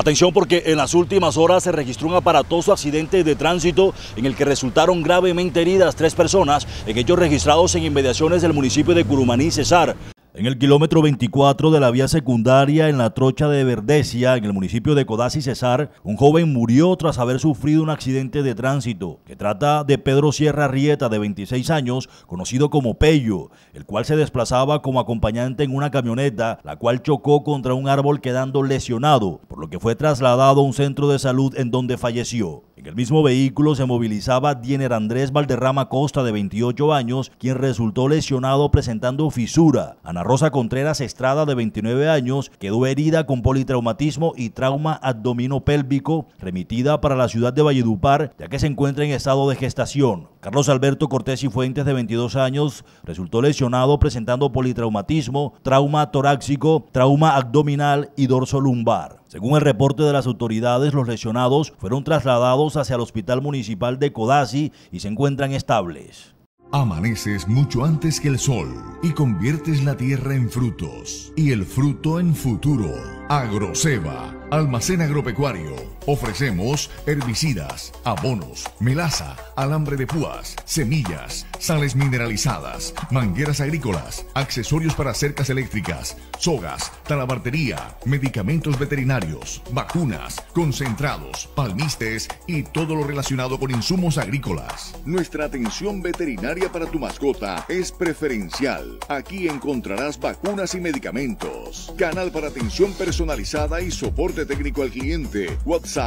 Atención, porque en las últimas horas se registró un aparatoso accidente de tránsito en el que resultaron gravemente heridas 3 personas, en hechos registrados en inmediaciones del municipio de Curumaní, Cesar. En el kilómetro 24 de la vía secundaria en la trocha de Verdesia, en el municipio de Codazzi, Cesar, un joven murió tras haber sufrido un accidente de tránsito, que trata de Pedro Sierra Rieta, de 26 años, conocido como Pello, el cual se desplazaba como acompañante en una camioneta, la cual chocó contra un árbol quedando lesionado, por lo que fue trasladado a un centro de salud en donde falleció. En el mismo vehículo se movilizaba Diener Andrés Valderrama Costa, de 28 años, quien resultó lesionado presentando fisura. Ana Rosa Contreras Estrada, de 29 años, quedó herida con politraumatismo y trauma abdominopélvico, remitida para la ciudad de Valledupar, ya que se encuentra en estado de gestación. Carlos Alberto Cortés y Fuentes, de 22 años, resultó lesionado presentando politraumatismo, trauma torácico, trauma abdominal y dorso lumbar. Según el reporte de las autoridades, los lesionados fueron trasladados hacia el Hospital Municipal de Codazzi y se encuentran estables. Amaneces mucho antes que el sol y conviertes la tierra en frutos y el fruto en futuro. Agroceba, almacén agropecuario. Ofrecemos herbicidas, abonos, melaza, alambre de púas, semillas, sales mineralizadas, mangueras agrícolas, accesorios para cercas eléctricas, sogas, talabartería, medicamentos veterinarios, vacunas, concentrados, palmistes y todo lo relacionado con insumos agrícolas. Nuestra atención veterinaria para tu mascota es preferencial. Aquí encontrarás vacunas y medicamentos. Canal para atención personalizada y soporte técnico al cliente. WhatsApp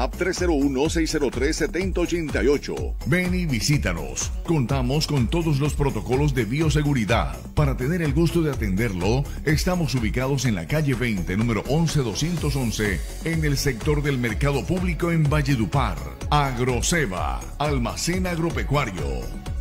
301-603-7088. Ven y visítanos. Contamos con todos los protocolos de bioseguridad. Para tener el gusto de atenderlo, estamos ubicados en la calle 20, número 11211, en el sector del Mercado Público en Valledupar. Agroceba, almacén agropecuario.